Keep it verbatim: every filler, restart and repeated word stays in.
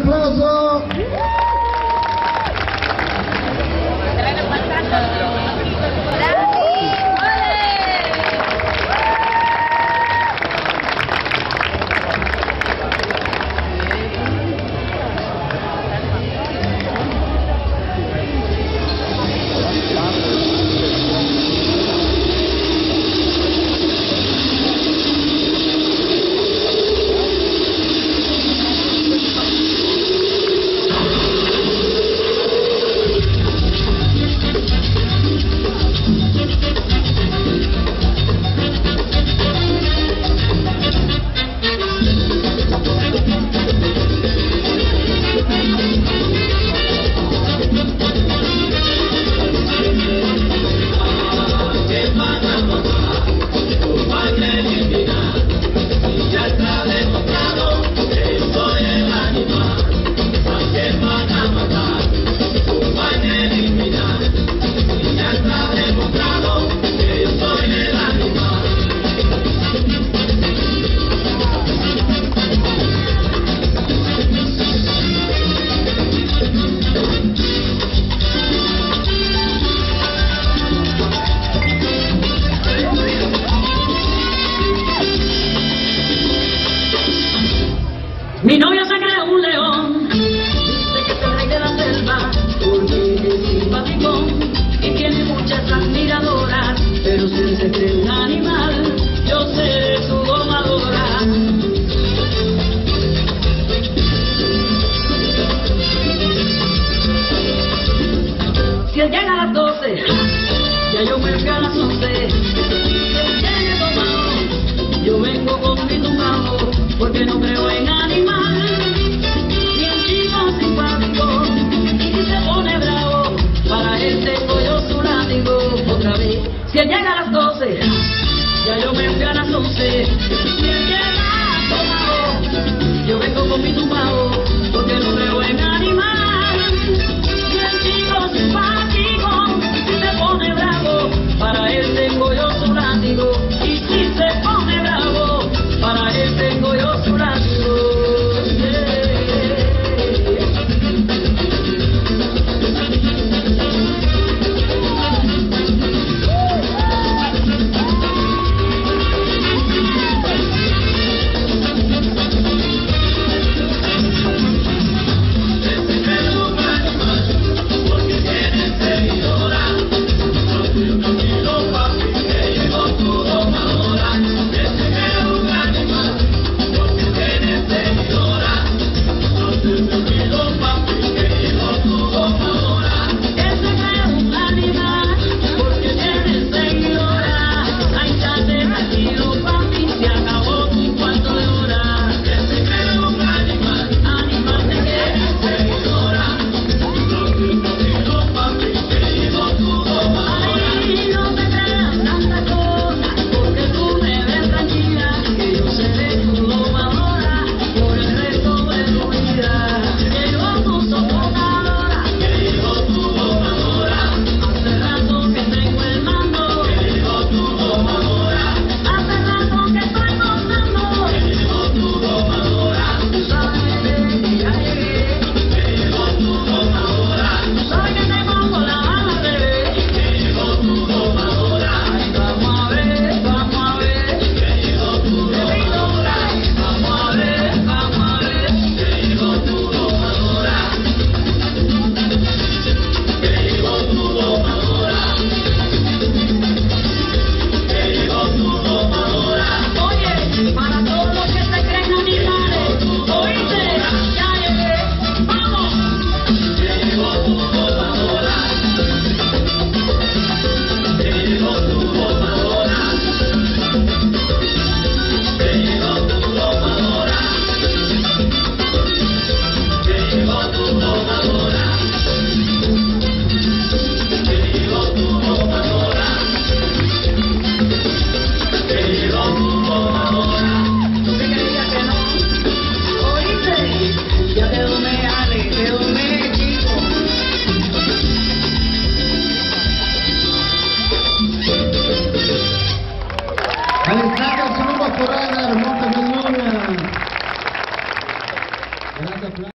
aplauso. Mi novio se cree un león, dice que es el rey de la selva, porque es simpático y tiene muchas admiradoras, pero si se cree un animal, yo seré su domadora. Si él llega a las doce, ya yo me voy a las once. Si él viene tomado, yo vengo con mi tumbado, porque no creo en animal, ni en chico simpático, y si se pone bravo, para él tengo yo su látigo. Otra vez, si él llega a las doce, ya yo me voy a las once. Si él llega tomado, yo vengo con mi tumbado, porque no creo en animal, ni en chico simpático, y si se pone bravo, para él tengo yo su látigo. Y si se pone bravo, para él tengo yo su látigo. Alessandro Soluba Corrada, hermosa. Gracias.